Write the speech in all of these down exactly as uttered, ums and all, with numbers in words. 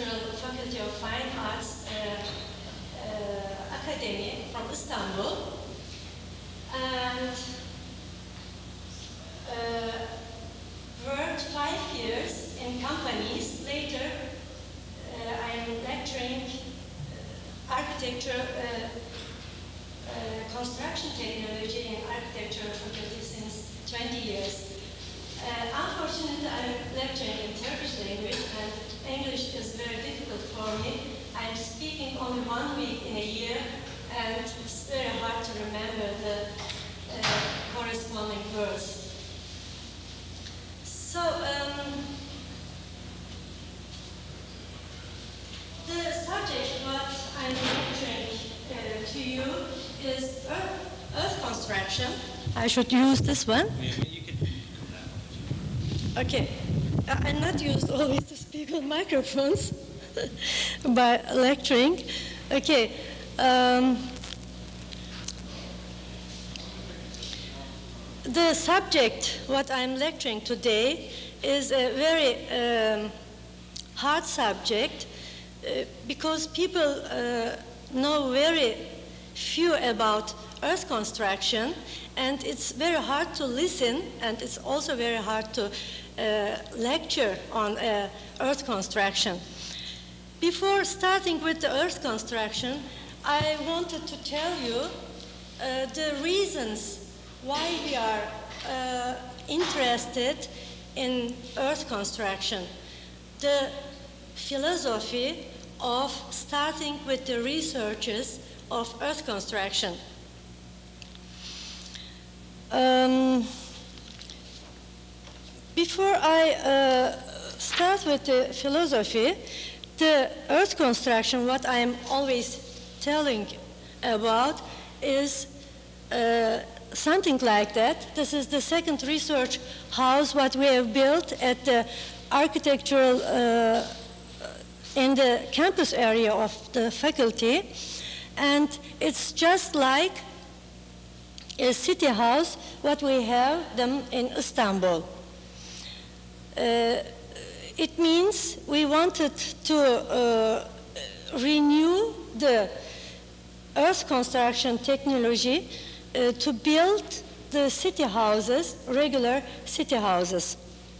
Architectural Faculty of Fine Arts uh, uh, Academy from Istanbul. And uh, worked five years in companies. Later, uh, I'm lecturing uh, architecture, uh, uh, construction technology in architecture faculty since twenty years. Uh, unfortunately, I'm lecturing in Turkish language, and English is very difficult for me. I'm speaking only one week in a year, and it's very hard to remember the uh, corresponding words. So, um, the subject what I'm lecturing uh, to you is earth, earth construction. I should use this one. Okay, I'm not used always to speak on microphones by lecturing. Okay, um, the subject what I'm lecturing today is a very um, hard subject uh, because people uh, know very few about earth construction, and it's very hard to listen, and it's also very hard to uh, lecture on uh, earth construction. Before starting with the earth construction, I wanted to tell you uh, the reasons why we are uh, interested in earth construction, the philosophy of starting with the researches of earth construction. Um, before I uh, start with the philosophy, the earth construction, what I'm always telling about is uh, something like that. This is the second research house what we have built at the architectural, uh, in the campus area of the faculty. And it's just like a city house, what we have them in Istanbul. Uh, it means we wanted to uh, renew the earth construction technology uh, to build the city houses, regular city houses.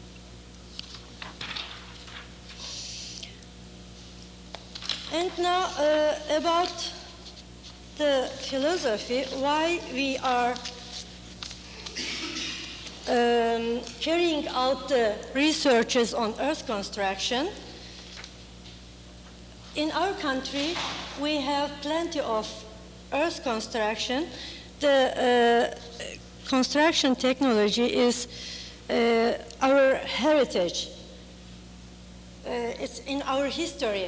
And now uh, about the philosophy, why we are um, carrying out the researches on earth construction. In our country, we have plenty of earth construction. The uh, construction technology is uh, our heritage. Uh, it's in our history.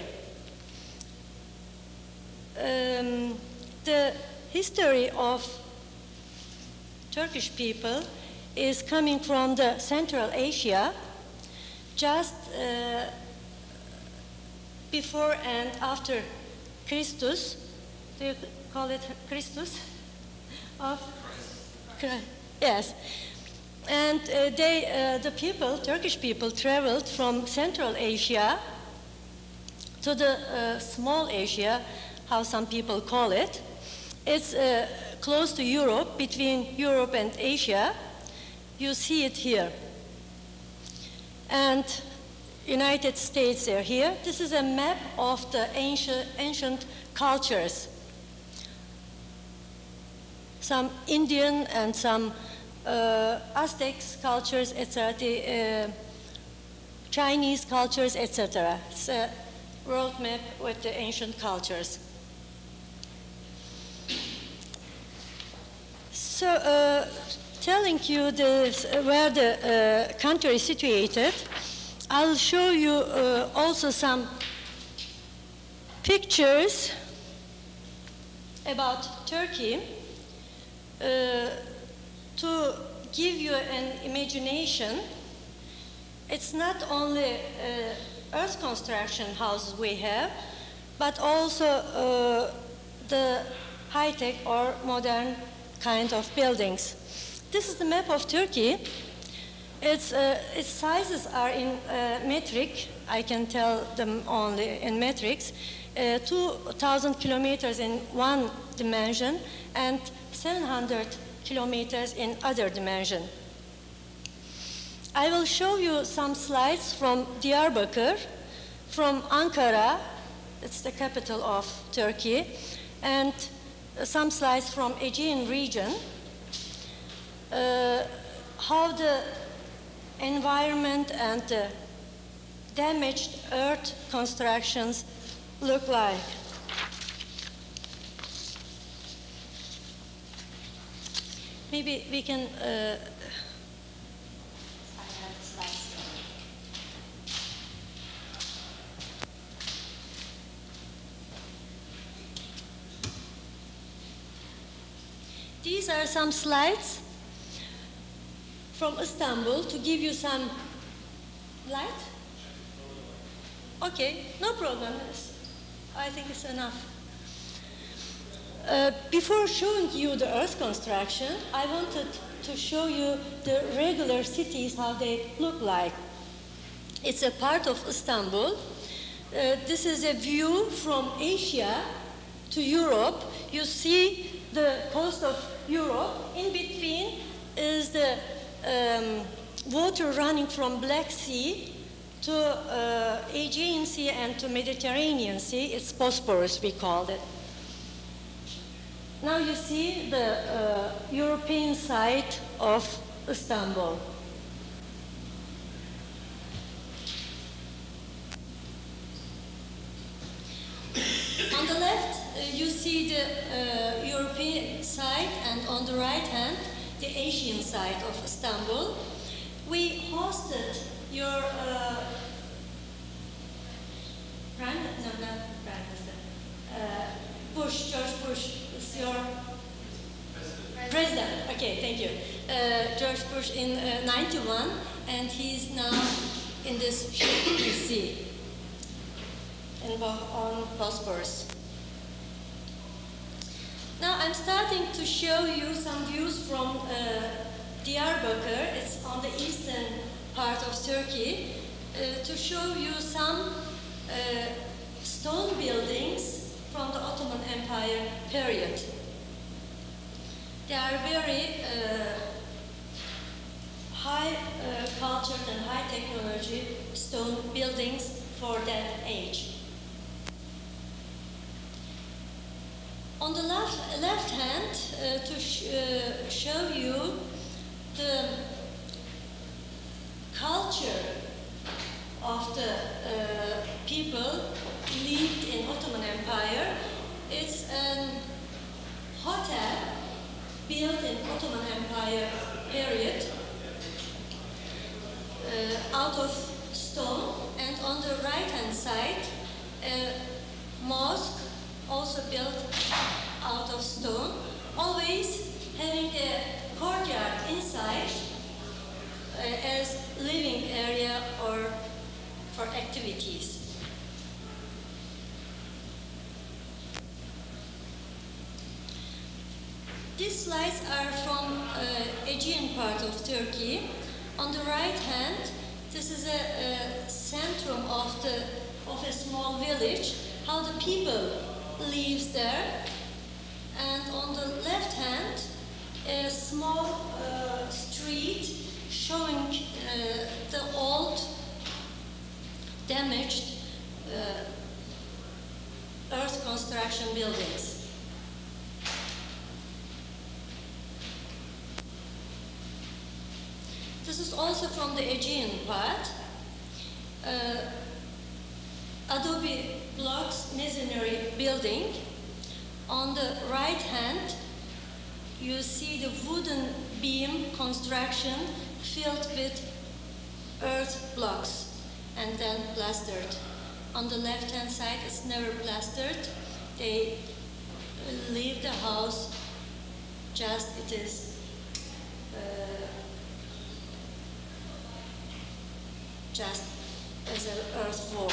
Um, the history of Turkish people is coming from the Central Asia, just uh, before and after Christus. Do you call it Christus? Of Christ. Yes. And uh, they, uh, the people, Turkish people, traveled from Central Asia to the uh, small Asia, how some people call it. It's uh, close to Europe, between Europe and Asia. You see it here. And United States are here. This is a map of the ancient, ancient cultures. Some Indian and some uh, Aztec cultures, et cetera, the uh, Chinese cultures, et cetera. It's a world map with the ancient cultures. So, uh, telling you this, uh, where the uh, country is situated, I'll show you uh, also some pictures about Turkey uh, to give you an imagination. It's not only uh, earth construction houses we have, but also uh, the high-tech or modern kind of buildings. This is the map of Turkey. Its, uh, its sizes are in uh, metric. I can tell them only in metrics. Uh, two thousand kilometers in one dimension and seven hundred kilometers in other dimension. I will show you some slides from Diyarbakir, from Ankara, it's the capital of Turkey, and some slides from Aegean region, uh, how the environment and the damaged earth constructions look like. Maybe we can uh, these are some slides from Istanbul to give you some light. Okay, no problem. I think it's enough. Uh, before showing you the earth construction, I wanted to show you the regular cities, how they look like. It's a part of Istanbul. Uh, this is a view from Asia to Europe. You see the coast of Europe. In between is the um, water running from Black Sea to uh, Aegean Sea and to Mediterranean Sea. It's Bosporus, we called it. Now you see the uh, European side of Istanbul. On the left, uh, you see the uh, European side, and on the right hand, the Asian side of Istanbul. We hosted your uh, Prime, no, not Prime Minister, uh, Bush, George Bush, is your President. President. Okay, thank you. Uh, George Bush in uh, ninety-one, and he's now in this ship you see in, on Bosporus. Now I'm starting to show you some views from uh, Diyarbakir. It's on the eastern part of Turkey, uh, to show you some uh, stone buildings from the Ottoman Empire period. They are very uh, high uh, cultured and high technology stone buildings for that age. On the left, left hand, uh, to sh uh, show you the culture of the uh, people lived in Ottoman Empire. It's a hotel built in Ottoman Empire period uh, out of stone, and on the right hand side a mosque also built out of stone, always having a courtyard inside uh, as living area or for activities. These slides are from uh, Aegean part of Turkey. On the right hand, this is a, a centrum of the of a small village, how the people lives there, and on the left hand, a small uh, street showing uh, the old, damaged uh, earth construction buildings. This is also from the Aegean part. Uh, Adobe blocks masonry building. On the right hand, you see the wooden beam construction filled with earth blocks and then plastered. On the left hand side, it's never plastered. They leave the house just it is uh, just as an earth wall.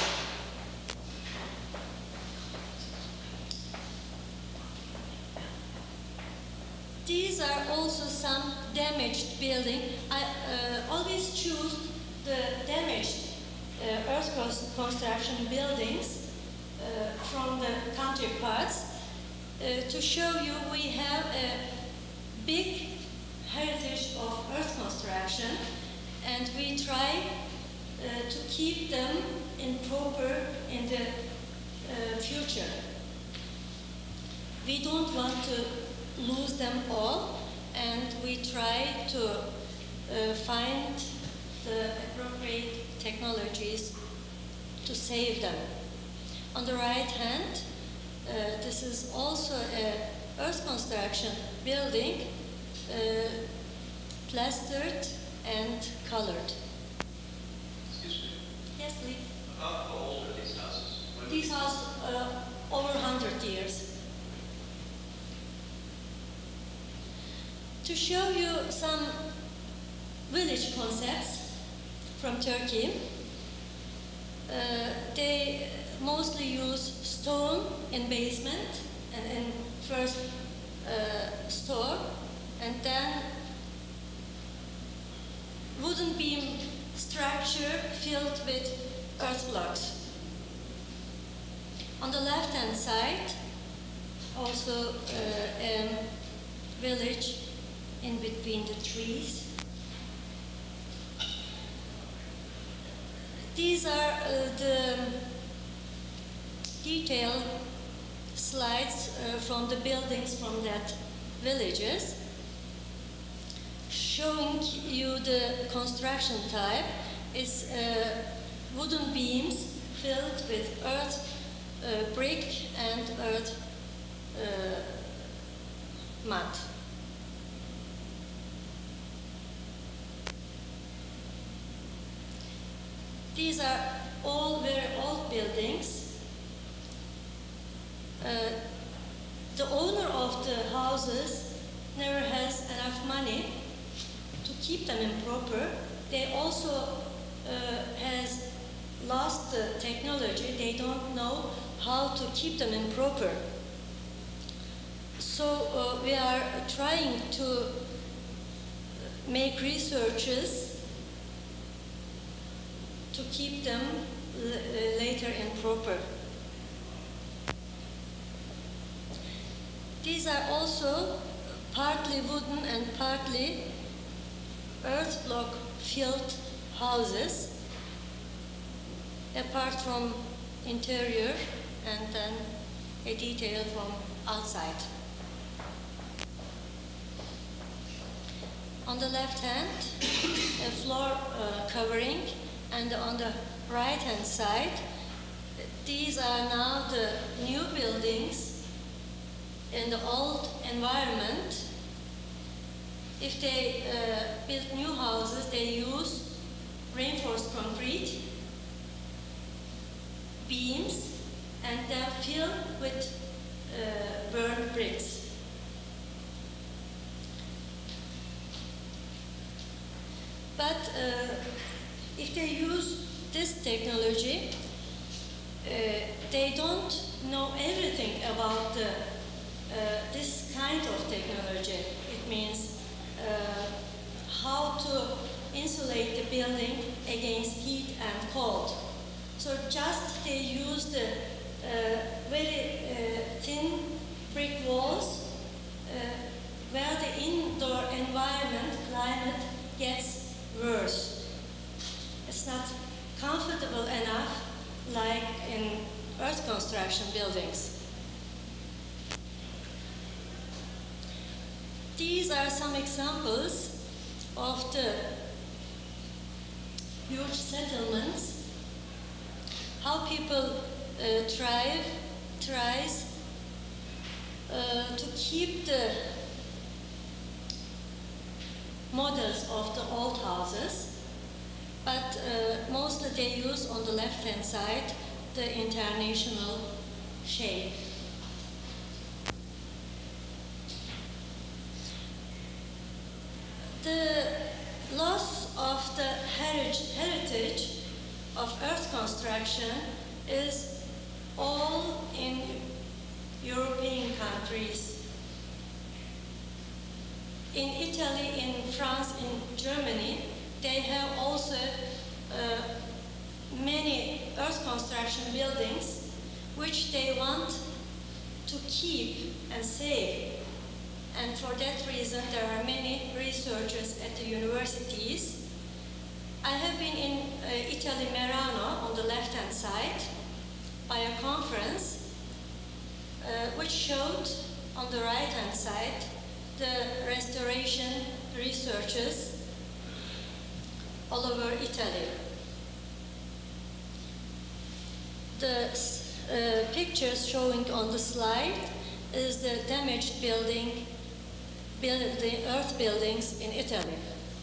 these are also some damaged building. I uh, always choose the damaged uh, earth construction buildings uh, from the counterparts uh, to show you we have a big heritage of earth construction, and we try uh, to keep them in proper in the uh, future. We don't want to lose them all, and we try to uh, find the appropriate technologies to save them. On the right hand, uh, this is also a earth construction building, uh, plastered and colored. Excuse me? Yes, please. How, how old are these houses? When These houses uh, over one hundred years. To show you some village concepts from Turkey, uh, they mostly use stone in basement and in first uh, store, and then wooden beam structure filled with earth blocks. On the left-hand side, also uh, a village in between the trees. These are uh, the detailed slides uh, from the buildings from that villages, showing you the construction type. Is uh, wooden beams filled with earth, uh, brick and earth uh, mud. These are all very old buildings. Uh, the owner of the houses never has enough money to keep them in proper. They also uh, has lost the technology. They don't know how to keep them in proper. So uh, we are trying to make researches to keep them l later in proper. These are also partly wooden and partly earth block filled houses, apart from interior and then a detail from outside. On the left hand, a floor uh, covering, and on the right hand side, these are now the new buildings in the old environment. If they uh, build new houses, they use reinforced concrete, beams, and then fill with uh, burned bricks. But uh, if they use this technology, uh, they don't know everything about the, uh, this kind of technology. It means uh, how to insulate the building against heat and cold. So just they use the uh, very uh, thin brick walls uh, where the indoor environment climate gets worse. It's not comfortable enough like in earth construction buildings. These are some examples of the huge settlements, how people uh, thrive, tries uh, to keep the models of the old houses, but uh, mostly they use on the left-hand side the international shape. The loss of the heritage of earth construction is all in European countries. Italy, in France, in Germany, they have also uh, many earth construction buildings which they want to keep and save. And for that reason, there are many researchers at the universities. I have been in uh, Italy, Merano, on the left-hand side, by a conference, uh, which showed on the right-hand side the restoration researchers all over Italy. The uh, pictures showing on the slide is the damaged building, building, earth buildings in Italy.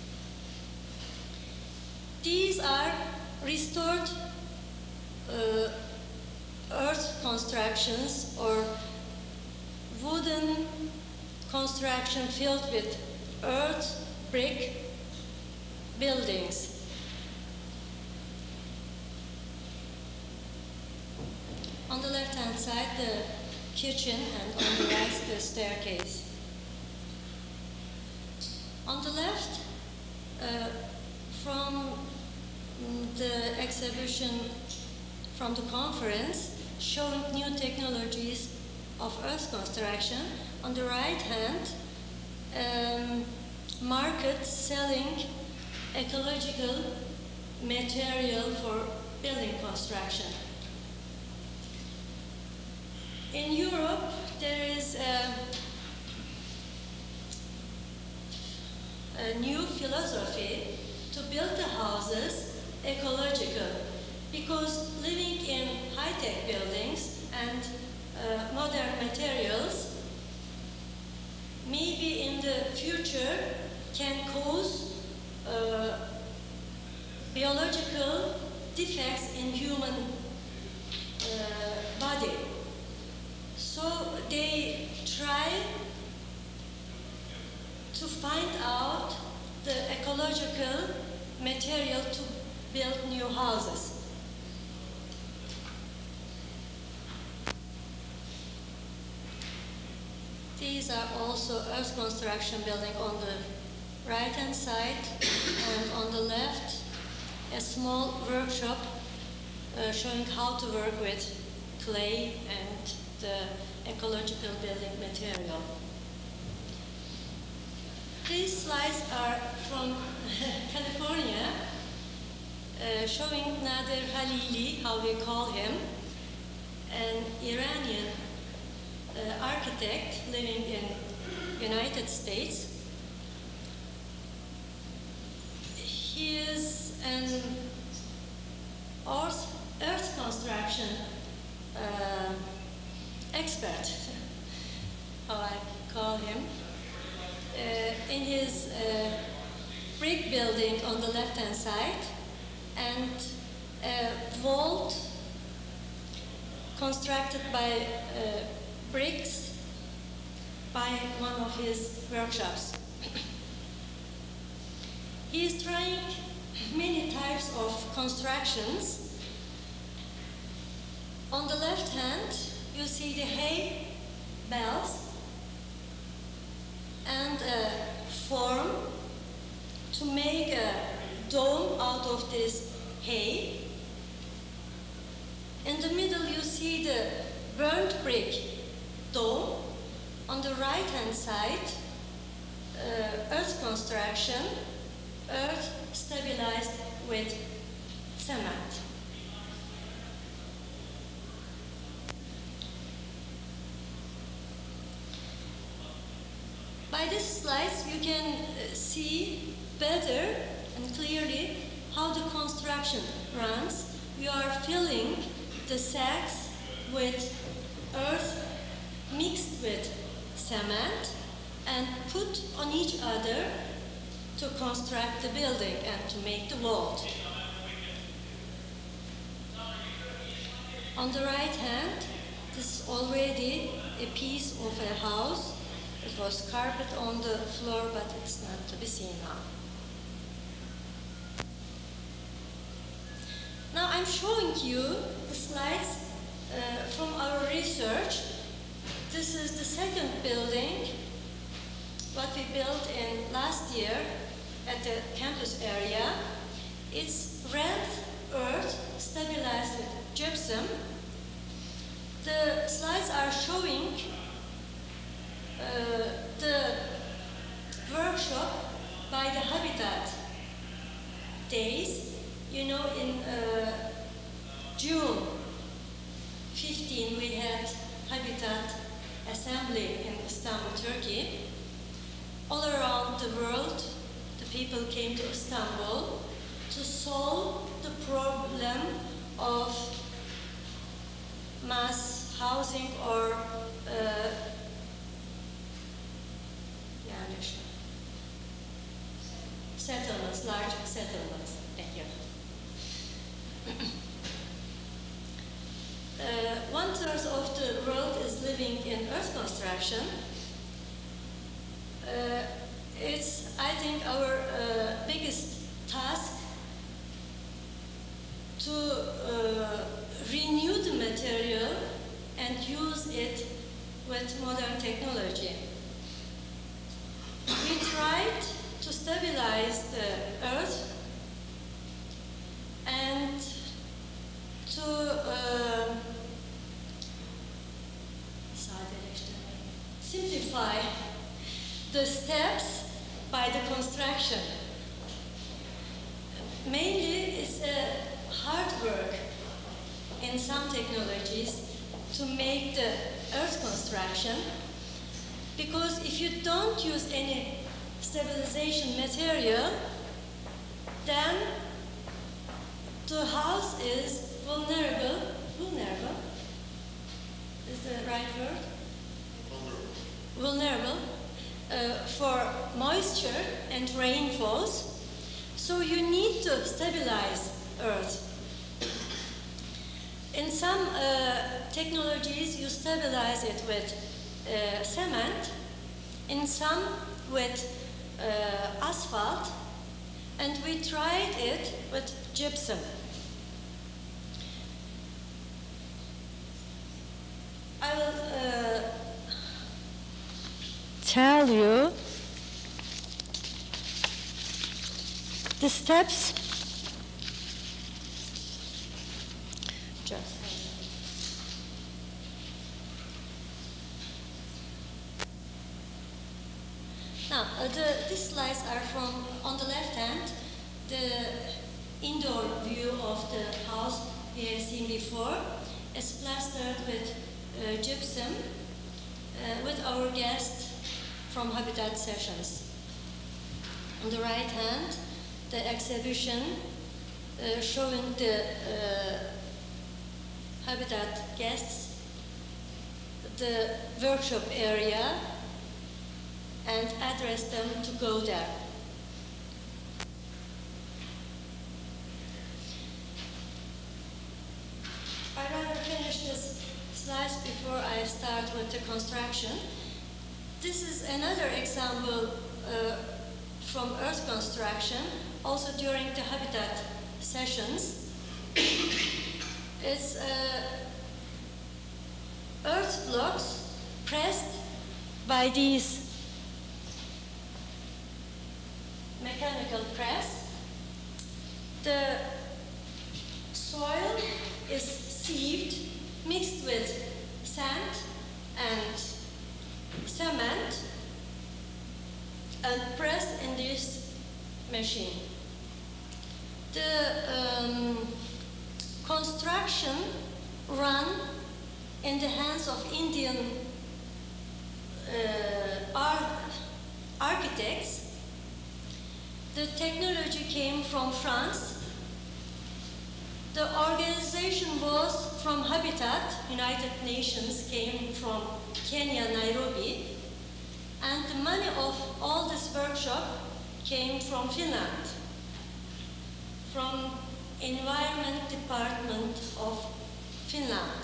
These are restored uh, earth constructions or wooden construction filled with earth, brick buildings. On the left-hand side, the kitchen, and on the right, the staircase. On the left, uh, from the exhibition, from the conference, showing new technologies of earth construction. On the right hand, um, market selling ecological material for building construction. In Europe, there is a, a new philosophy to build the houses ecological, because living in high-tech buildings and uh, modern materials maybe in the future can cause uh, biological defects in human uh, body. So they try to find out the ecological material to build new houses. These are also earth construction building on the right-hand side, and on the left, a small workshop uh, showing how to work with clay and the ecological building material. These slides are from California, uh, showing Nader Halili, how we call him, an Iranian uh, architect living in United States. He is an earth, earth construction uh, expert, how I call him. Uh, in his uh, brick building on the left-hand side, and a vault constructed by uh, bricks by one of his workshops. He is trying many types of constructions. On the left hand, you see the hay bales and a form to make a dome out of this hay. In the middle, you see the burnt brick dome. On the right-hand side, uh, earth construction, earth stabilized with cement. By these slides, you can uh, see better and clearly how the construction runs. You are filling the sacks with earth mixed with cement and put on each other to construct the building and to make the vault. On the right hand, this is already a piece of a house. It was carpet on the floor, but it's not to be seen now. Now I'm showing you the slides uh, from our research. This is the second building what we built in last year at the campus area. It's red earth stabilized with gypsum. The slides are showing uh, the workshop by the Habitat days. You know, in uh, June fifteenth we had Habitat assembly in Istanbul, Turkey. All around the world, the people came to Istanbul to solve the problem of mass housing or uh, settlements, large settlements. Thank you. uh, one third of the world is living in earth construction. Uh, it's, I think, our uh, biggest task to uh, renew the material and use it with modern technology. We tried to stabilize the earth and to uh, simplify the steps by the construction. Mainly it's a hard work in some technologies to make the earth construction, because if you don't use any stabilization material, then the house is vulnerable, vulnerable, is the right word? Vulnerable uh, for moisture and rainfalls. So you need to stabilize earth. In some uh, technologies, you stabilize it with uh, cement, in some with uh, asphalt, and we tried it with gypsum. I will uh, tell you the steps. Just now, uh, the, these slides are from, on the left hand, the indoor view of the house we have seen before. It's plastered with uh, gypsum uh, with our guest from Habitat sessions. On the right hand, the exhibition uh, showing the uh, Habitat guests, the workshop area, and address them to go there. I'd rather finish this slides before I start with the construction. This is another example uh, from earth construction, also during the Habitat sessions. It's uh, earth blocks pressed by these mechanical press. The soil is sieved, mixed with sand and cement, and pressed in this machine. The um, construction run in the hands of Indian uh, ar architects. The technology came from France. The organization was from Habitat, United Nations, came from Kenya, Nairobi, and the money of all this workshop came from Finland, from Environment Department of Finland.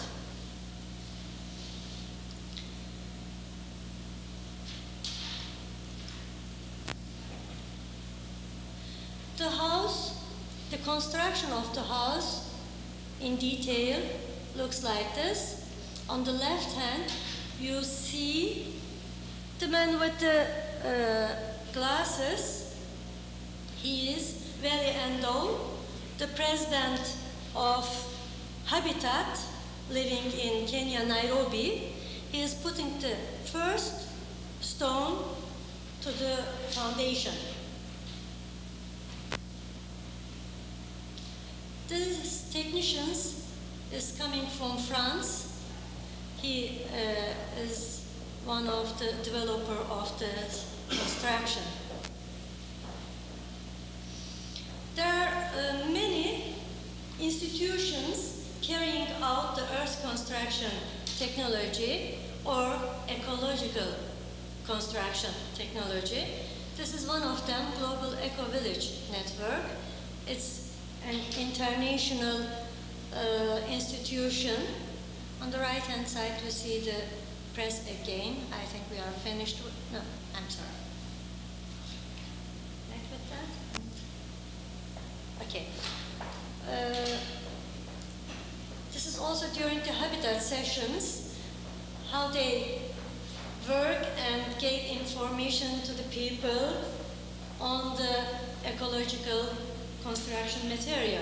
The house, the construction of the house in detail looks like this. On the left hand, you see the man with the uh, glasses, he is Veli Endo, the president of Habitat, living in Kenya, Nairobi. He is putting the first stone to the foundation. This technician is coming from France. He uh, is one of the developer of the construction. There are uh, many institutions carrying out the earth construction technology or ecological construction technology. This is one of them, Global Eco Village Network. It's an international uh, institution. On the right-hand side, you see the press again. I think we are finished with, no, I'm sorry. Back with that? Okay. Uh, this is also during the Habitat sessions, how they work and get information to the people on the ecological construction material.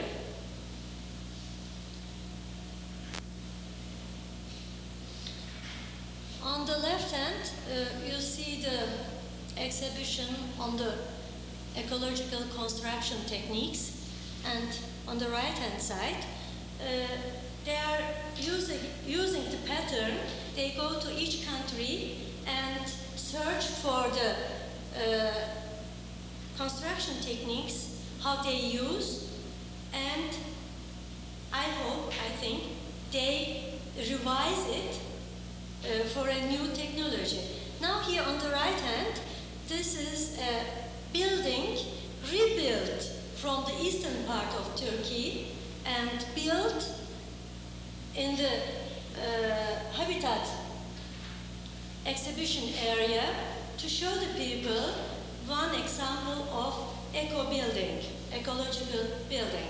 On the left hand, uh, you see the exhibition on the ecological construction techniques, and on the right hand side, uh, they are using, using the pattern. They go to each country and search for the uh, construction techniques, how they use, and I hope, I think, they revise it uh, for a new technology. Now here on the right hand, this is a building rebuilt from the eastern part of Turkey and built in the uh, Habitat exhibition area to show the people one example of eco-building, ecological building.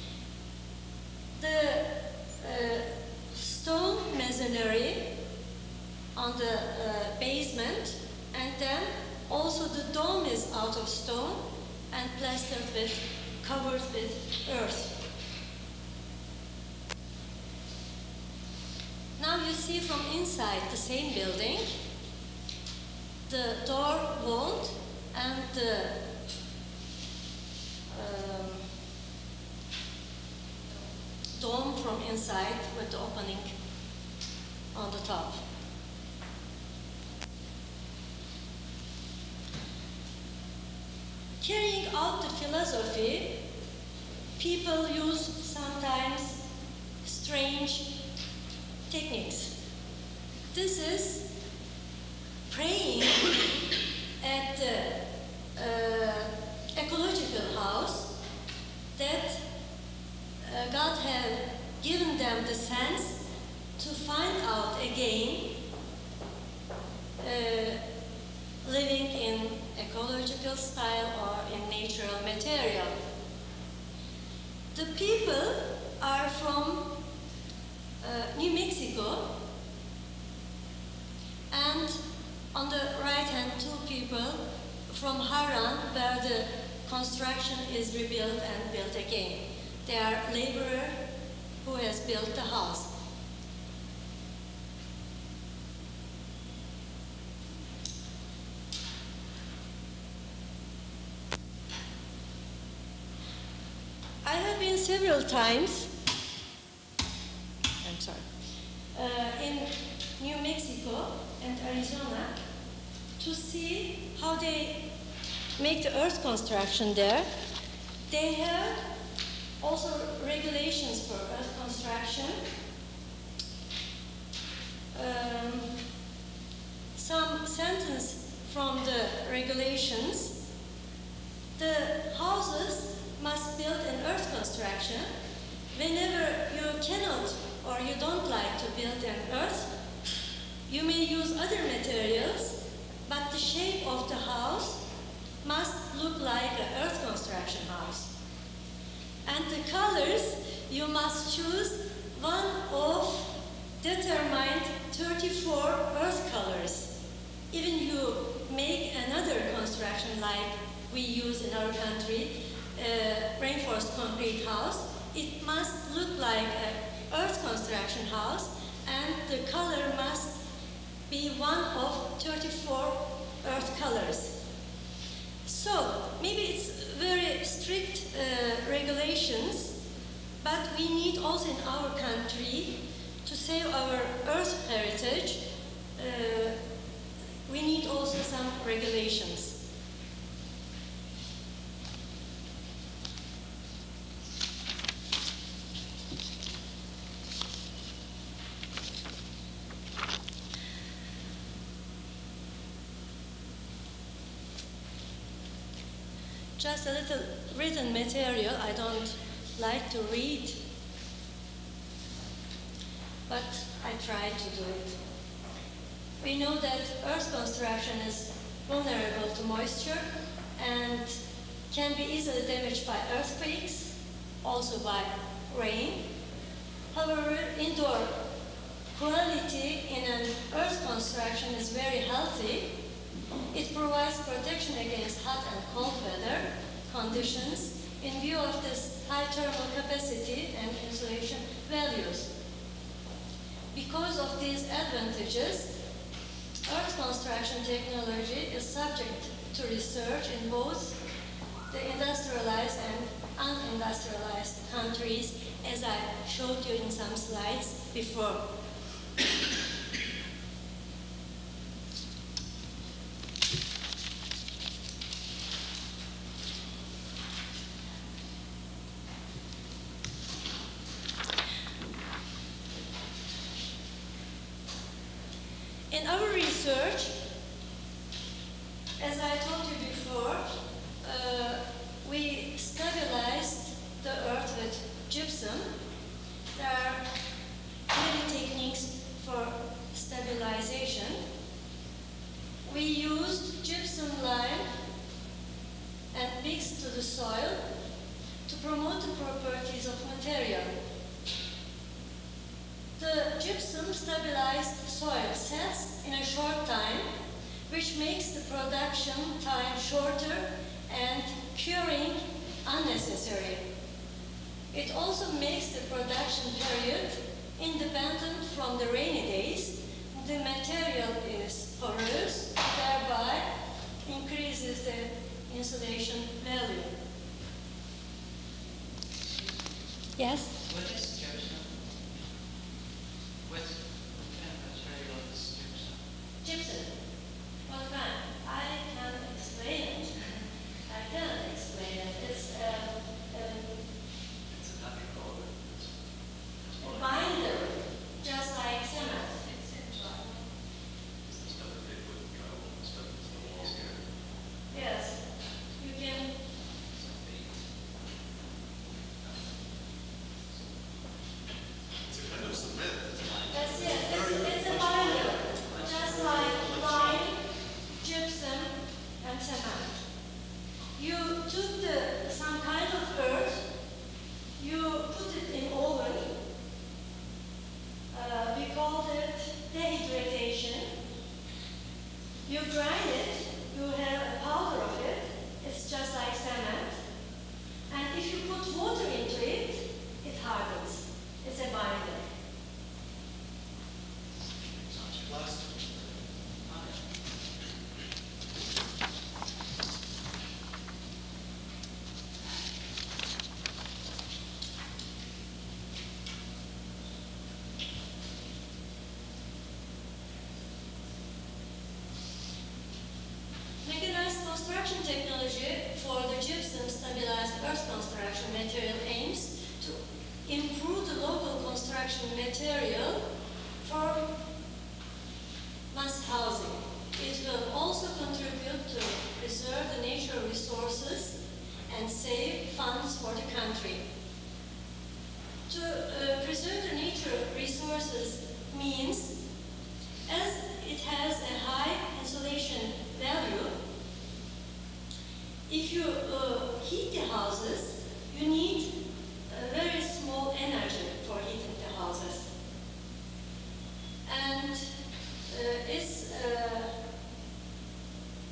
The uh, stone masonry on the uh, basement, and then also the dome is out of stone and plastered with, covered with earth. Now you see from inside the same building, the door wall and the um, dome from inside with the opening on the top. Carrying out the philosophy, people use sometimes strange techniques. This is praying at the uh, ecological house that uh, God had given them the sense to find out again uh, living in ecological style or in natural material. The people are from uh, New Mexico, and on the right hand, two people from Haran, where the construction is rebuilt and built again. They are laborer who has built the house. I have been several times, I'm sorry, uh, in New Mexico and Arizona to see how they make the earth construction there. They have also regulations for earth construction. Um, some sentence from the regulations: the houses must build an earth construction. Whenever you cannot or you don't like to build an earth, you may use other materials, but the shape of the house must look like an earth construction house. And the colors, you must choose one of determined thirty-four earth colors. Even you make another construction like we use in our country, uh, reinforced concrete house, it must look like an earth construction house, and the color must be one of thirty-four earth colors. So maybe it's very strict uh, regulations, but we need also in our country to save our earth heritage. Uh, we need also some regulations. Just a little written material. I don't like to read, but I try to do it. We know that earth construction is vulnerable to moisture and can be easily damaged by earthquakes, also by rain. However, indoor quality in an earth construction is very healthy. It provides protection against hot and cold weather conditions in view of this high thermal capacity and insulation values. Because of these advantages, earth construction technology is subject to research in both the industrialized and unindustrialized countries, as I showed you in some slides before. In our research, as I told you before, uh, we stabilized the earth with gypsum. There are many techniques for stabilization. We used gypsum lime and mixed to the soil to promote the properties of material. The gypsum stabilized soil sets in a short time, which makes the production time shorter and curing unnecessary. It also makes the production period independent from the rainy days. The material is porous, thereby increases the insulation value. Yes? What is gypsum? What kind of material is gypsum? Gypsum. What kind? I can explain it. I can explain it. It's a, a, It's a natural color. a binder, just like cement. It's the stuff that they put in drywall and stuff that's the walls here. Yes. You can. It's a kind of cement. That's it. It's, it's a binder, just like lime, gypsum, and cement. You took the some kind of earth, you put it in oven. Uh, we called it dehydration. You grind it, you have a powder of it. It's just like cement. And if you put water into it, it hardens. It's a binder. Plastic. Mechanized construction technology for the gypsum stabilized earth construction material aims to improve the local construction material for mass housing. It will also contribute to preserve the natural resources and save funds for the country. To uh, preserve the natural resources means, as it has a high insulation value, if you uh, heat the houses, you need a very small energy for heating the houses. And uh, it's uh,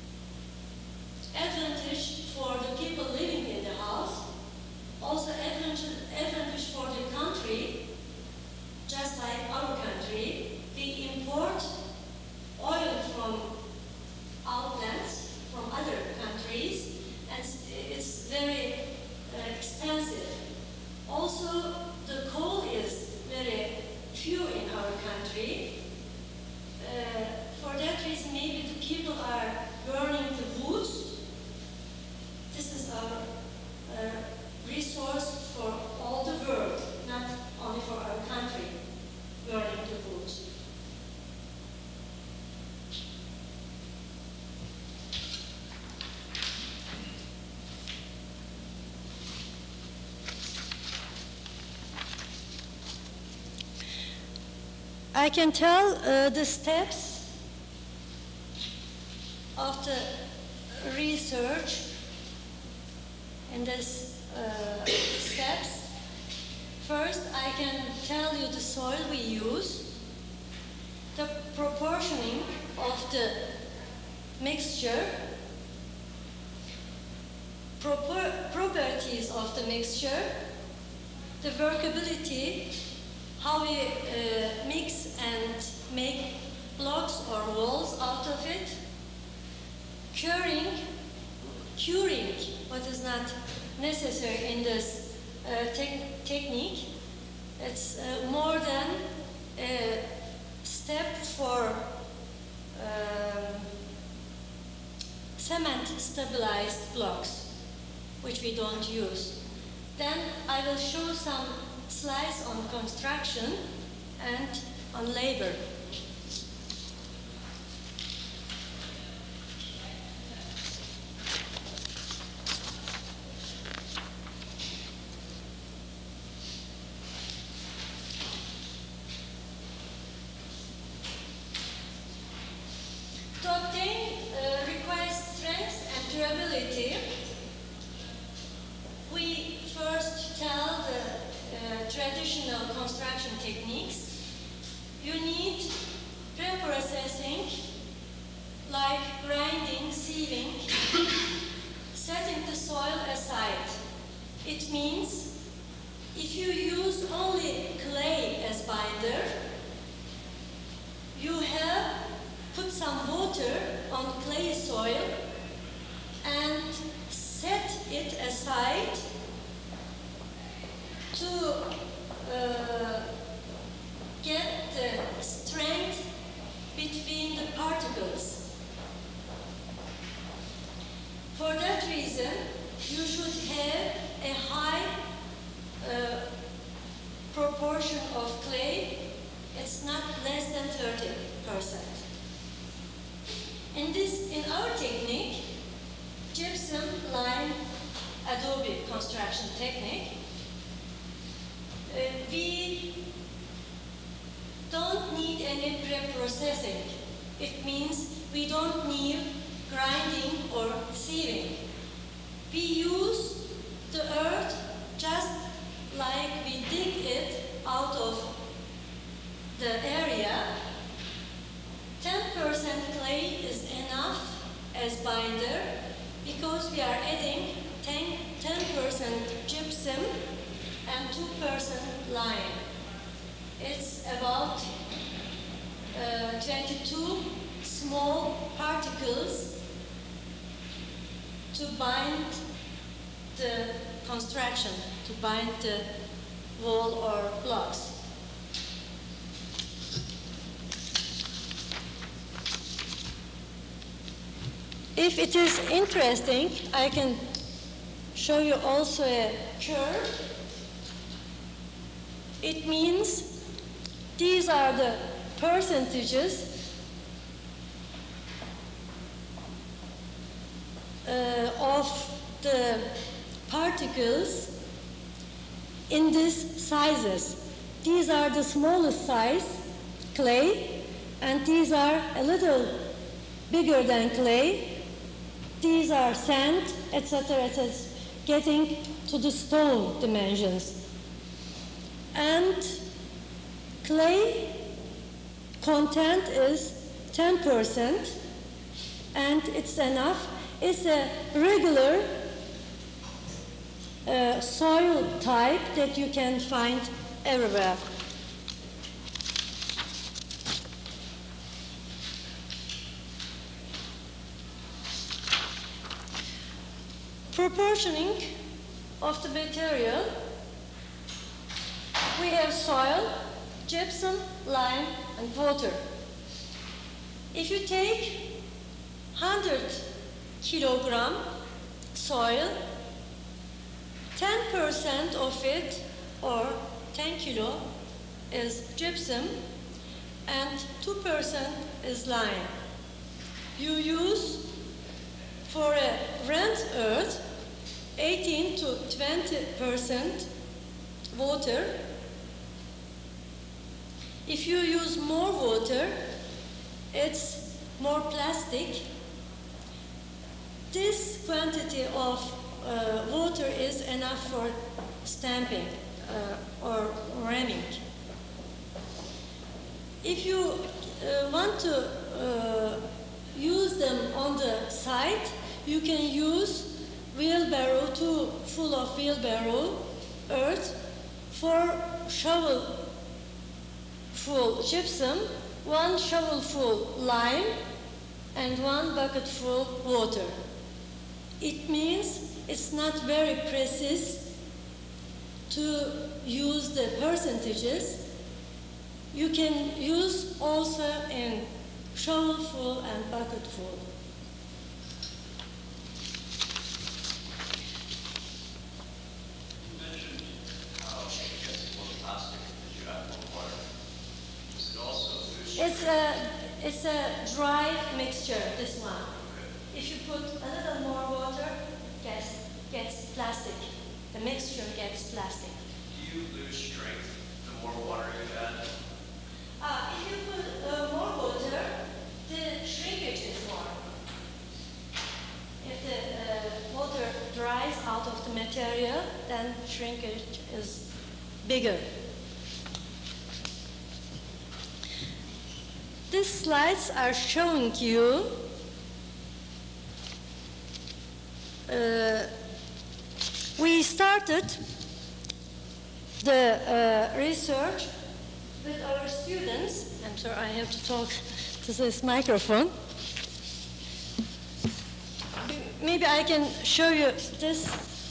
I can tell uh, the steps of the research in this uh, steps. First, I can tell you the soil we use, the proportioning of the mixture, proper properties of the mixture, the workability, how we uh, mix and make blocks or walls out of it, curing, curing what is not necessary in this uh, te technique. It's uh, more than a step for um, cement stabilized blocks, which we don't use. Then I will show some slides on construction and on labor. To obtain uh, required strength and durability, we first tell the uh, traditional construction techniques. You need pre-processing, like grinding, sieving, setting the soil aside. It means if you use only clay as binder, you have put some water on clay soil and set it aside to uh, get the strength between the particles. For that reason, you should have a high uh, proportion of clay. It's not less than thirty percent. In this, in our technique, gypsum lime adobe construction technique, uh, we don't need any pre-processing. It means we don't need grinding or sieving. We use the earth just like we dig it out of the area. ten percent clay is enough as binder because we are adding ten percent gypsum and two percent lime. It's about uh, twenty-two small particles to bind the construction, to bind the wall or blocks. If it is interesting, I can show you also a curve. It means these are the percentages uh, of the particles in these sizes. These are the smallest size, clay, and these are a little bigger than clay. These are sand, et cetera, et cetera, getting to the stone dimensions. And clay content is ten percent, and it's enough. It's a regular uh, soil type that you can find everywhere. Proportioning of the material, we have soil, gypsum, lime, and water. If you take one hundred kilogram soil, ten percent of it, or ten kilo, is gypsum, and two percent is lime. You use for a rent earth eighteen to twenty percent water If you use more water, it's more plastic. This quantity of uh, water is enough for stamping uh, or ramming. If you uh, want to uh, use them on the site, you can use wheelbarrow, two full of wheelbarrow earth, four shovel full gypsum, one shovel full lime, and one bucket full water. It means it's not very precise to use the percentages. You can use also in shovelful and bucketful. You mentioned how it gets more plastic as you add more water. Is it also fish? It's a, it's a dry mixture, this one. If you put a little more water, it gets, gets plastic. The mixture gets plastic. Do you lose strength the more water you add? Uh, if you put uh, more water, the shrinkage is more. If the uh, water dries out of the material, then shrinkage is bigger. These slides are showing you uh, we started the uh, research with our students. I'm sorry, I have to talk to this microphone. Maybe I can show you this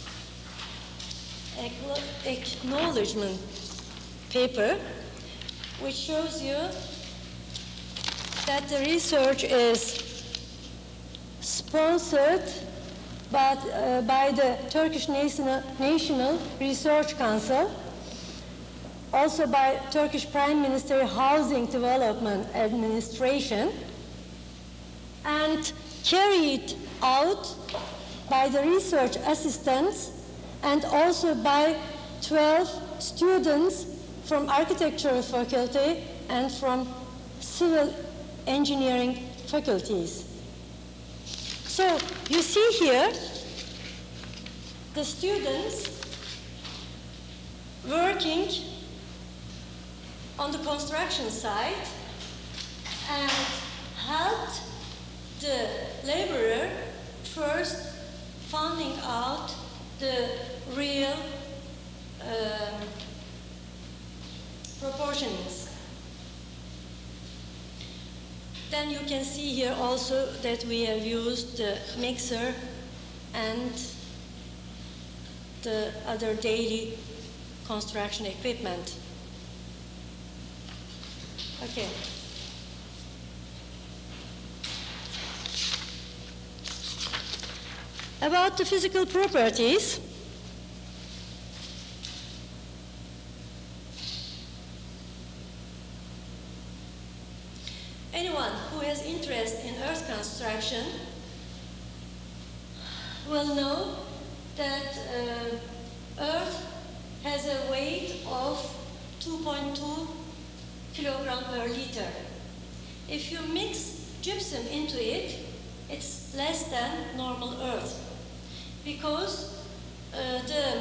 acknowledgement paper, which shows you that the research is sponsored but, uh, by the Turkish National, National Research Council, also by Turkish Prime Minister Housing Development Administration, and carried out by the research assistants and also by twelve students from architectural faculty and from civil engineering faculties. So you see here the students working on the construction site and helped the laborer first finding out the real um, proportions. Then you can see here also that we have used the mixer and the other daily construction equipment. Okay. About the physical properties, anyone who has interest in earth construction will know that uh, earth has a weight of two point two kilogram per liter. If you mix gypsum into it, it's less than normal earth, because uh, the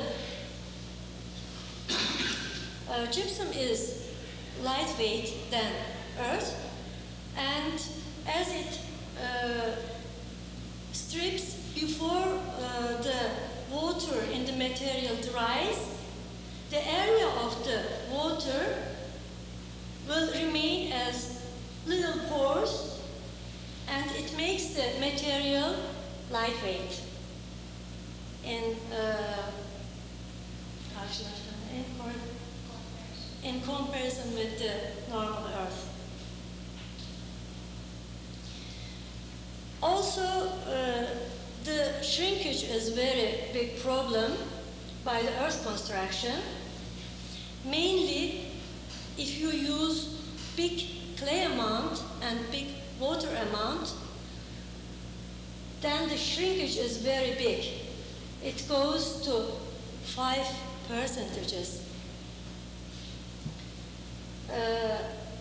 uh, gypsum is lightweight than earth, and as it uh, strips before uh, the water in the material dries, the area of the water will remain as little pores, and it makes the material lightweight in, uh, in comparison with the normal earth. Also, uh, the shrinkage is a very big problem by the earth construction. Mainly, if you use big clay amount and big water amount, then the shrinkage is very big. It goes to five percentages. Uh,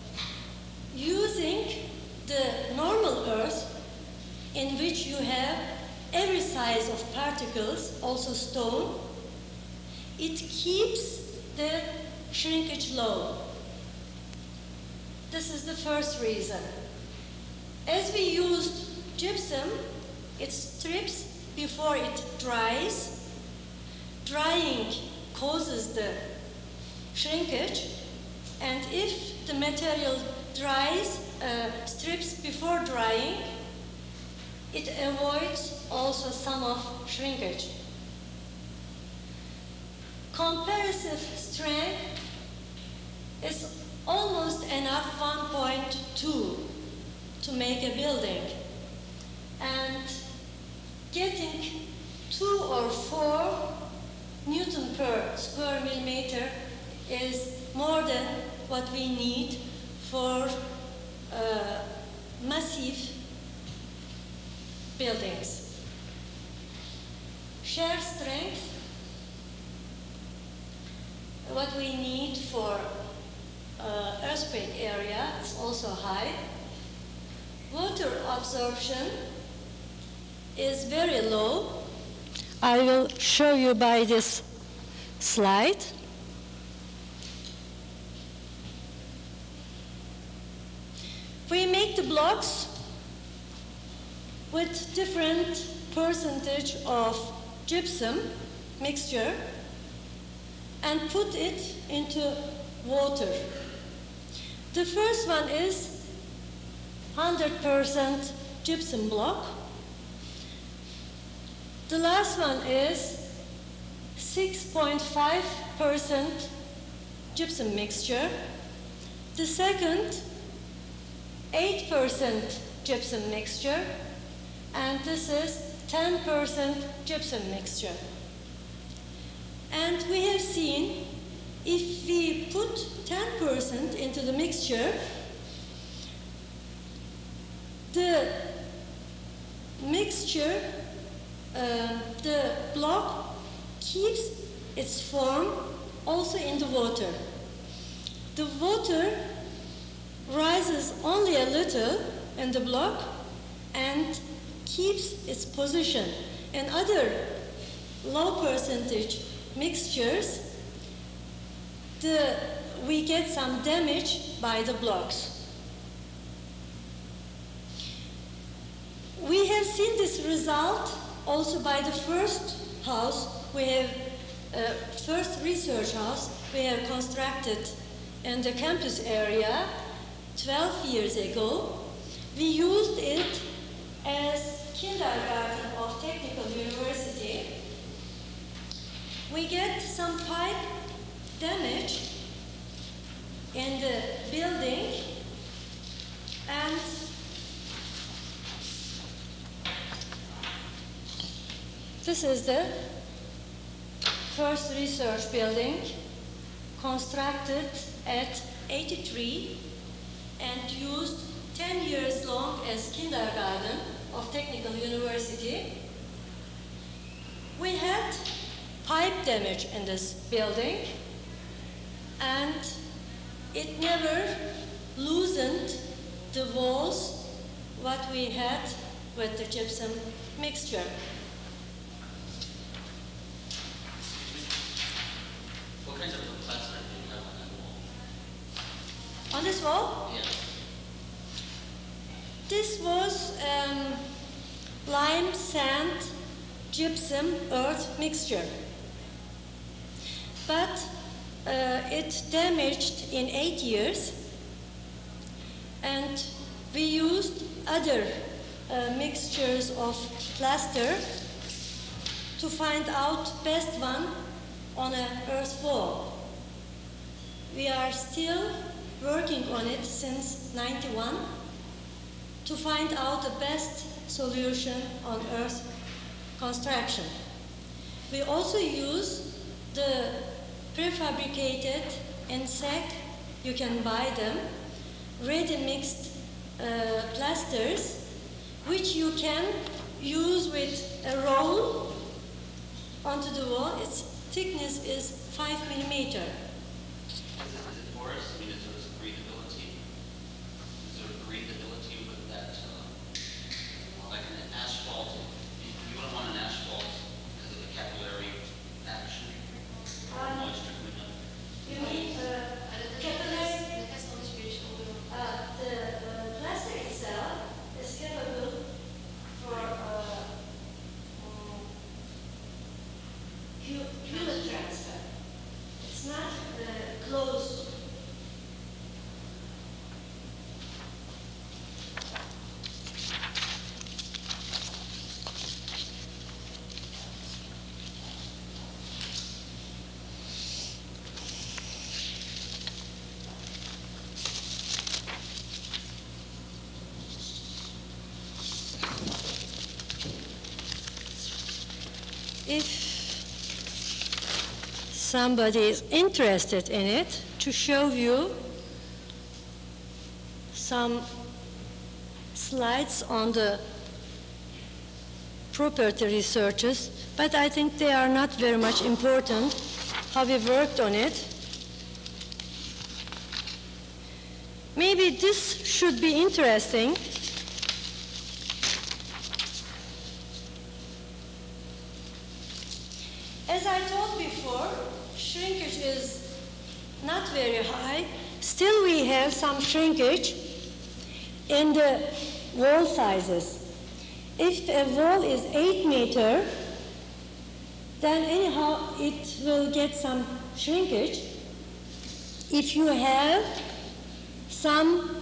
using the normal earth in which you have every size of particles, also stone, it keeps the shrinkage low. This is the first reason. As we used gypsum, it strips before it dries. Drying causes the shrinkage, and if the material dries, uh, strips before drying, it avoids also some of shrinkage. Comparative strength is almost enough one point two to make a building. And getting two or four Newton per square millimeter is more than what we need for uh, massive buildings. Shear strength, what we need for uh, earthquake area is also high. Water absorption is very low. I will show you by this slide. We make the blocks with different percentage of gypsum mixture and put it into water. The first one is one hundred percent gypsum block. The last one is six point five percent gypsum mixture. The second, eight percent gypsum mixture. And this is ten percent gypsum mixture. And we have seen if we put ten percent into the mixture, the mixture, uh, the block keeps its form also in the water. The water rises only a little in the block and keeps its position. In other low percentage mixtures, the, we get some damage by the blocks. We have seen this result also by the first house we have, uh, first research house we have constructed in the campus area twelve years ago. We used it as kindergarten of Technical University. We get some pipe damage in the building, and this is the first research building constructed at eighty-three and used ten years long as kindergarten of Technical University. We had pipe damage in this building, and it never loosened the walls what we had with the gypsum mixture. What kinds of plaster do you have on that wall? On this wall? Yeah. This was um, lime, sand, gypsum, earth mixture. But uh, it damaged in eight years, and we used other uh, mixtures of plaster to find out best one on an earth wall. We are still working on it since ninety-one to find out the best solution on earth construction. We also use the prefabricated in S E C, you can buy them, ready-mixed uh, plasters, which you can use with a roll onto the wall. Its thickness is five millimeter. Is it, is it porous? I mean, is there some breathability? if somebody is interested in it, to show you some slides on the property researches, but I think they are not very much important, how we worked on it. Maybe this should be interesting. As I told before, shrinkage is not very high. Still we have some shrinkage in the wall sizes. If a wall is eight meter, then anyhow it will get some shrinkage. If you have some,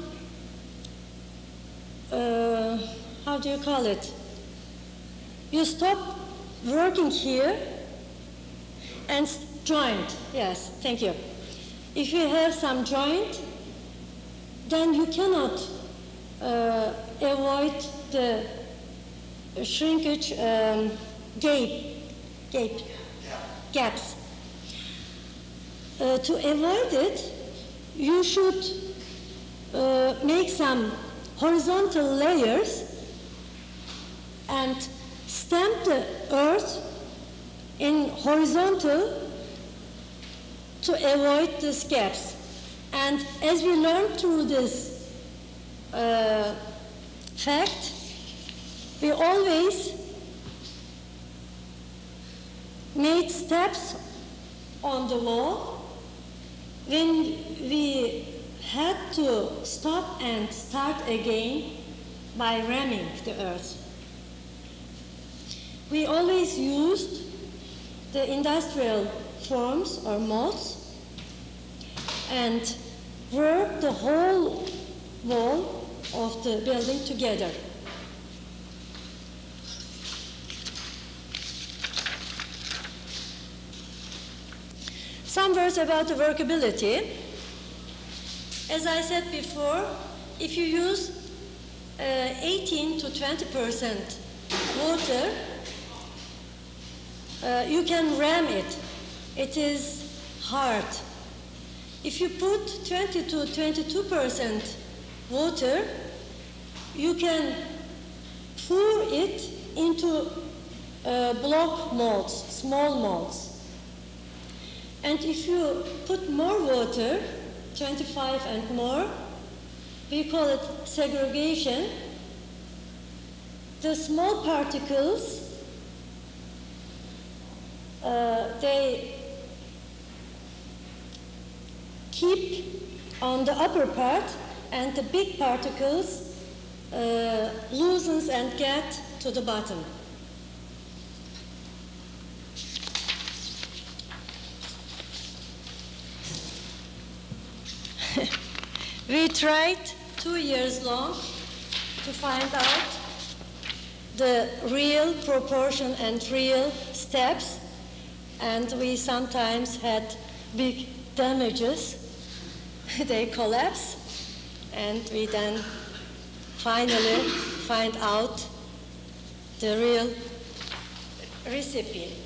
uh, how do you call it? You stop working here and joint, yes, thank you. If you have some joint, then you cannot uh, avoid the shrinkage um, gap, gap, gaps. Uh, to avoid it, you should uh, make some horizontal layers and stamp the earth in horizontal to avoid these gaps. And as we learned through this uh, fact, we always made steps on the wall when we had to stop and start again by ramming the earth. We always used the industrial forms or molds and worked the whole wall of the building together. Some words about the workability. As I said before, if you use uh, eighteen to twenty percent water, uh, you can ram it. It is hard. If you put twenty to twenty-two percent water, you can pour it into uh, block molds, small molds. And if you put more water, twenty-five and more, we call it segregation. The small particles, uh, they keep on the upper part, and the big particles uh, loosens and get to the bottom. We tried two years long to find out the real proportion and real steps, and we sometimes had big damages. They collapse, and we then finally find out the real recipe.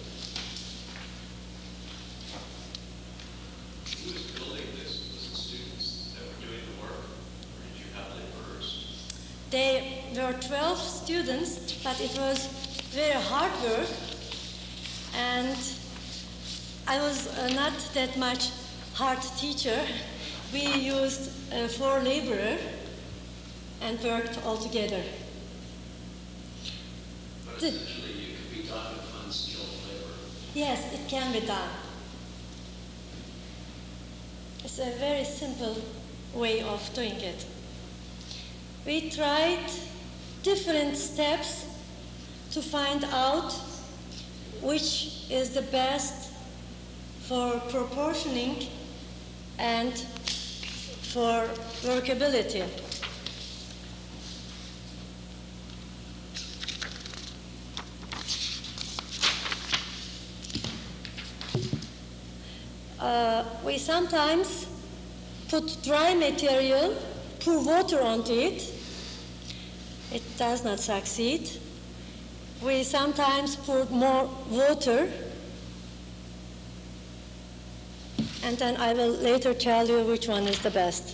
Who was building this? Was it students that were doing the work, or did you have laborers? They were twelve students, but it was very hard work, and I was uh, not that much hard teacher. We used uh, four laborers and worked all together. But The- essentially, you could be done with unskilled labor. Yes, it can be done. It's a very simple way of doing it. We tried different steps to find out which is the best for proportioning and for workability. Uh, we sometimes put dry material, pour water onto it. It does not succeed. we sometimes put more water, and then I will later tell you which one is the best.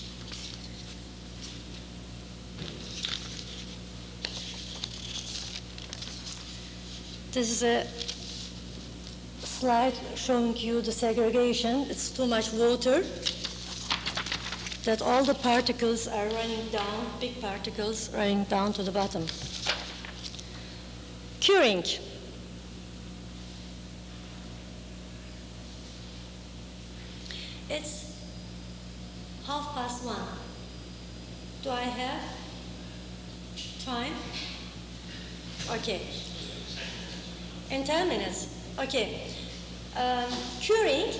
This is a slide showing you the segregation. It's too much water that all the particles are running down, big particles running down to the bottom. Curing. It's half past one. Do I have time? Okay. In ten minutes. Okay. Um, curing.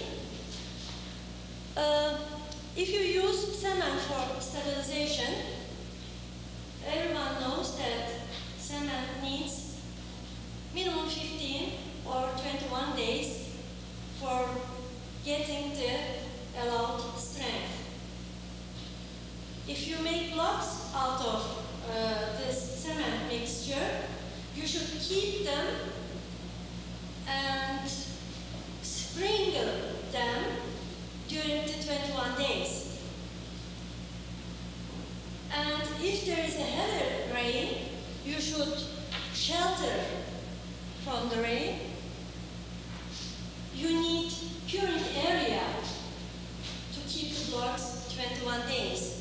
Uh, if you use cement for stabilization, everyone knows that cement needs minimum fifteen or twenty-one days for getting the allowed strength. If you make blocks out of uh, this cement mixture, you should keep them and sprinkle them during the twenty-one days. And if there is a heavy rain, you should shelter from the rain. You need curing area to keep the blocks twenty-one days.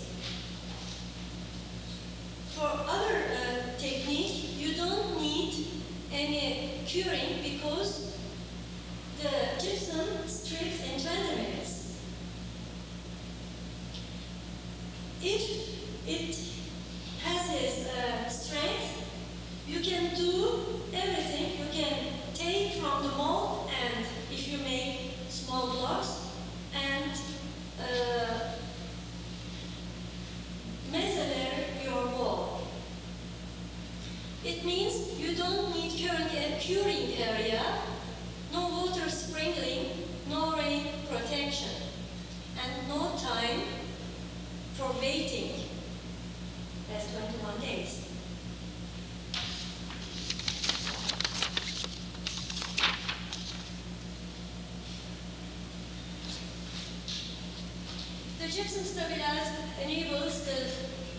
For other uh, technique, you don't need any curing because the gypsum strips in twenty minutes. If it has its uh, strength, you can do everything. You can take from the mold, and if you make small blocks, and uh, measure your wall. It means you don't need curing, curing area, no water sprinkling, no rain protection, and no time for waiting. That's twenty-one days. The gypsum stabilizer enables the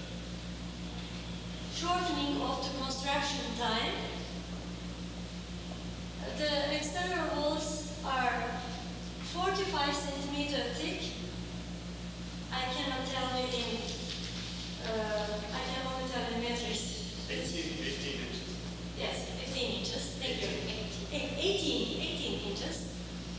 shortening of the construction time. The external walls are forty-five centimeter thick. I cannot tell you in, uh, I can only tell in meters. eighteen, eighteen inches. Yes, fifteen inches. Thank you. eighteen, eighteen inches.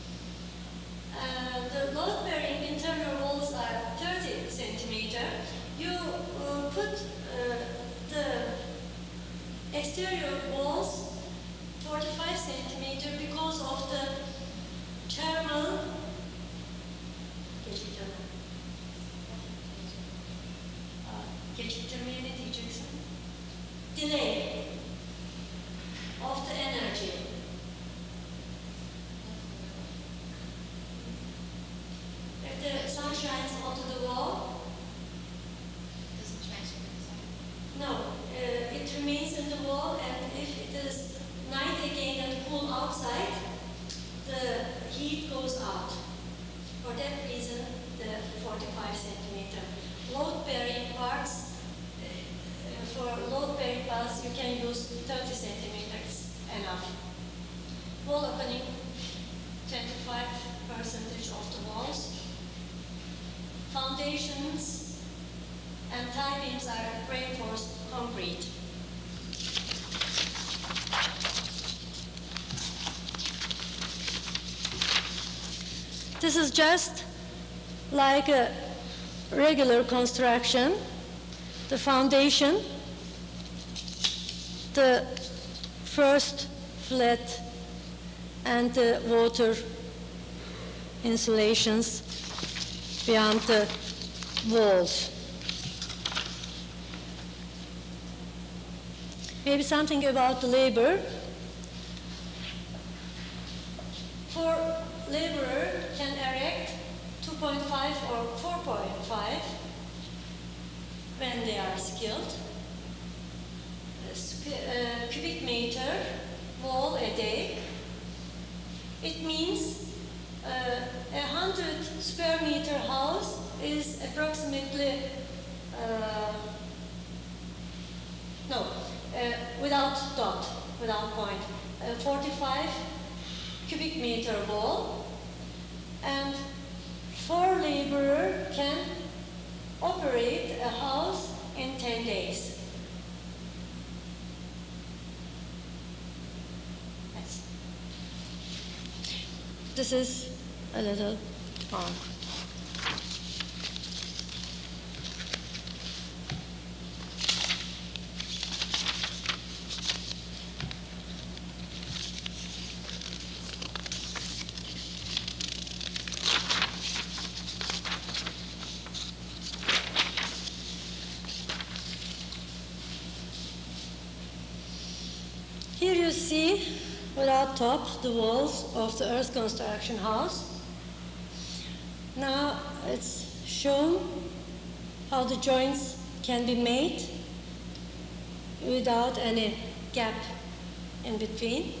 Uh, the load-bearing internal walls are thirty centimeter. You uh, put uh, the exterior walls forty-five centimeter because of the thermal Geciktirmeye ne diyeceksin? Delay of the energy. If the sun shines onto the wall, Doesn't transfer inside. no, uh, it remains in the wall, and if it is night again and cool outside, the heat goes out. For that reason, the forty-five centimeter. Load-bearing parts, uh, for load-bearing parts, you can use thirty centimeters enough. Wall opening, twenty-five percentage of the walls. Foundations and tie beams are reinforced concrete. This is just like a regular construction. The foundation, the first flat, and the water insulations beyond the walls. Maybe something about the labor. For laborer can erect two point five or four point five when they are skilled. Uh, cubic meter meter wall a day. It means uh, a hundred square meter house is approximately uh, no uh, without dot, without point, uh, forty-five cubic meter wall, and four laborer can operate a house in ten days. Yes. This is a little long. Here you see, without top, the walls of the earth construction house. Now it's shown how the joints can be made without any gap in between.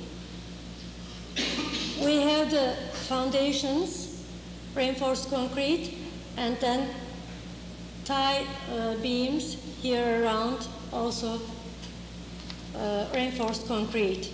We have the foundations, reinforced concrete, and then tie uh, beams here around, also Uh, reinforced concrete.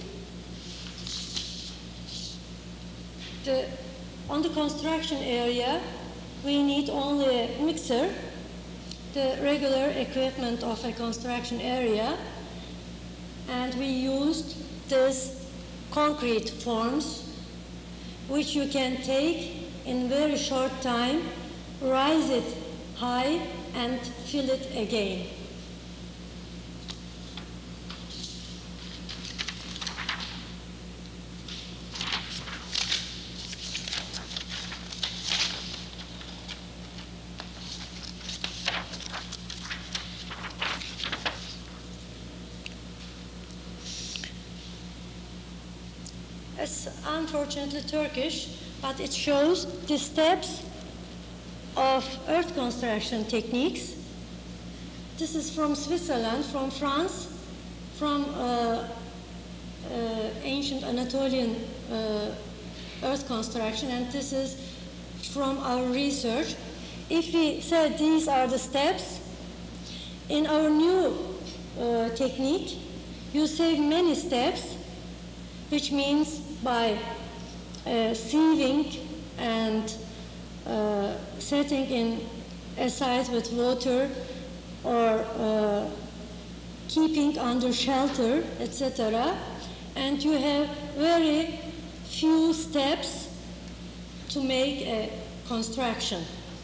The, on the construction area, we need only a mixer, the regular equipment of a construction area, and we used these concrete forms, which you can take in very short time, rise it high, and fill it again. It's unfortunately Turkish, but it shows the steps of earth construction techniques. This is from Switzerland, from France, from uh, uh, ancient Anatolian uh, earth construction, and this is from our research. If we said these are the steps, in our new uh, technique, you save many steps, which means by uh, sieving and uh, setting in aside with water, or uh, keeping under shelter, et cetera. And you have very few steps to make a construction.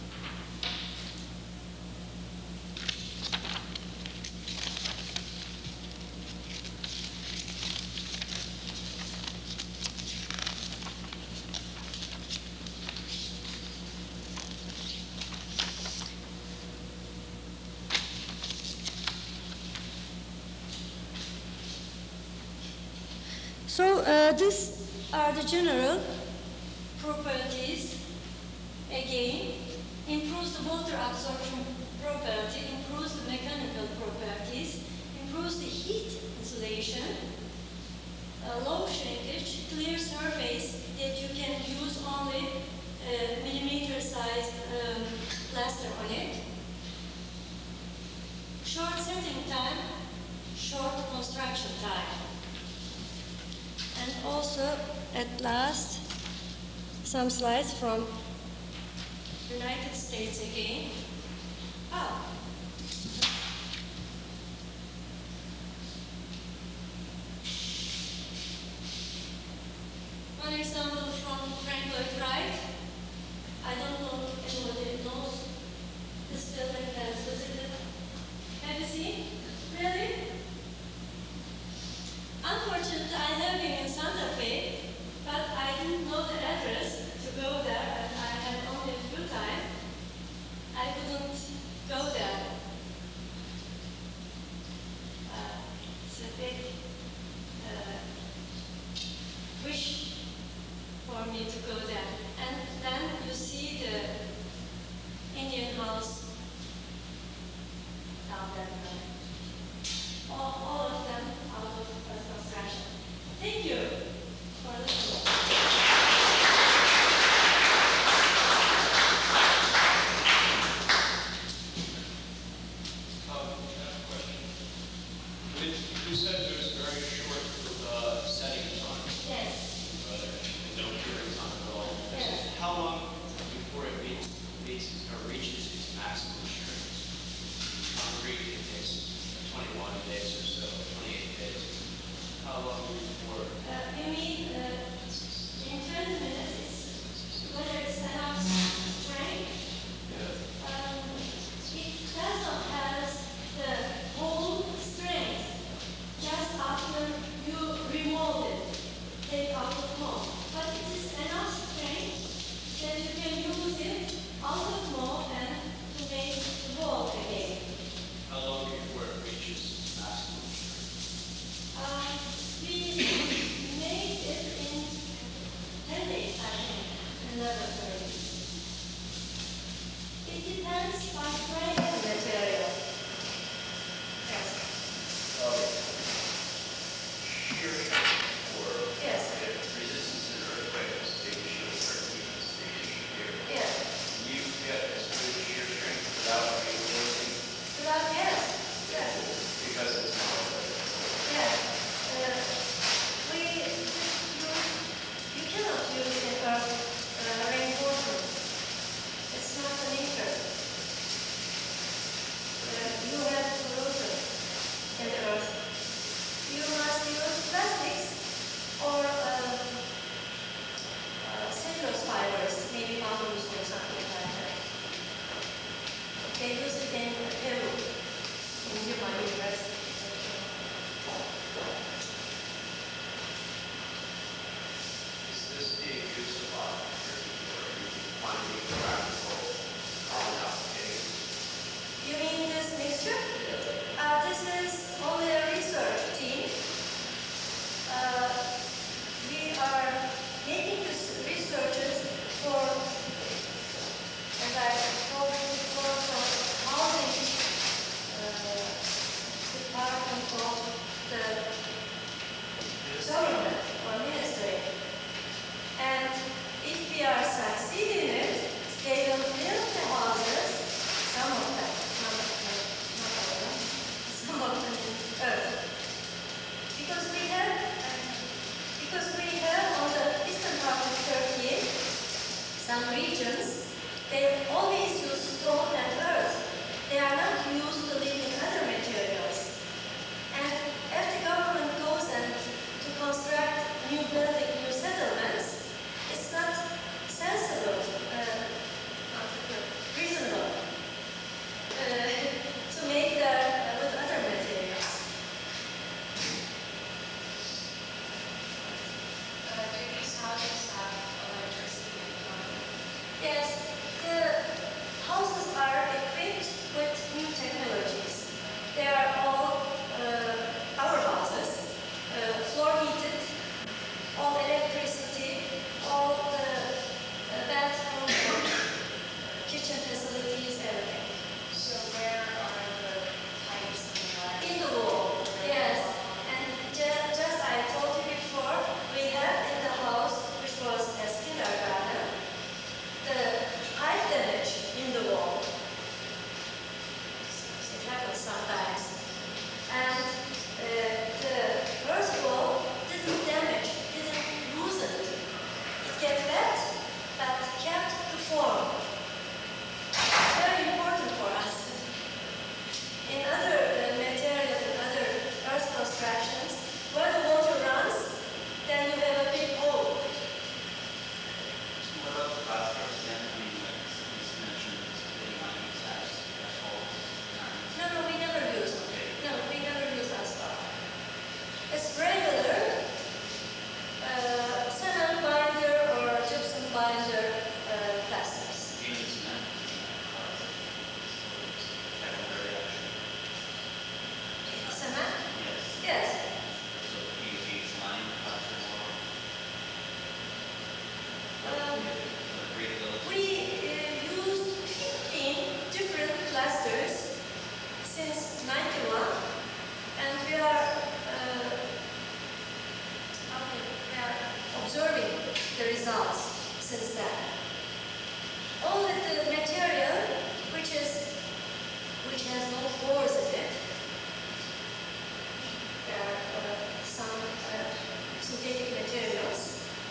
So uh, these are the general properties. Again, improves the water absorption property, improves the mechanical properties, improves the heat insulation, uh, low shrinkage, clear surface that you can use only uh, millimeter sized um, plaster on it, short setting time, short construction time. And also, at last, some slides from United States again. Oh. One example from Frank Lloyd Wright. I don't know if anybody knows this building has visited. Have you seen? Really? Unfortunately, I have been in Santa Fe, but I didn't know the address to go there, and I had only a few time. I couldn't go there. Uh, it's a big uh, wish for me to go there. And then you see the Indian house down there. All, all of them out of construction. You said there's very short uh, setting time, Yes. uh, no curing time at all. Yes. How long before it meets, meets or reaches its maximum strength? Concrete, it takes twenty-one days or so, twenty-eight days. How long before? Uh, you mean uh, in twenty minutes, whether it's enough strength? Yeah. Um, it does not have the whole strength just after you remold it, take out the mold. But it is enough strength that you can use it out of mold and to make the mold again. How long before it reaches maximum strength? Um, we made it in ten days, I think, in laboratory. It depends by grain of material. Yes. Shear strength or Yes. resistance to earthquake is a big issue in Turkey, it's a big issue here. Yes. You get as good shear strength without reinforcing Without yes. Yes. because it's not. Yes. Uh, we use, you cannot use it for uh, reinforcement. It's not an interest. Uh, you have corrosion in the earth. You must use plastics or um, uh, cellulose fibers, maybe bamboo or something like that. They use it in Peru, in Lima University. Is this being used a lot in Turkey or are you finding practical common applications? You mean this mixture? Uh, this is only a research team. Uh, we are making this researches for, as I told you before, for housing uh, department of the government or ministry. And if we are succeeding in it, they will build the houses, some of them, not, not, not all of them, some of them in earth. Because we have, uh, because we have on the eastern part of Turkey, some regions, they always use stone and earth. They are not used to live in other materials. And if the government goes and to construct new building, new settlements, it's not sensible uh,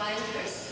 binders